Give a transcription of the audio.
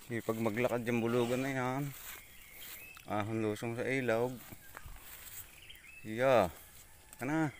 Pag maglakad yung bulugan na yan. Ahon lusong sa ilog. Yeah. Kana.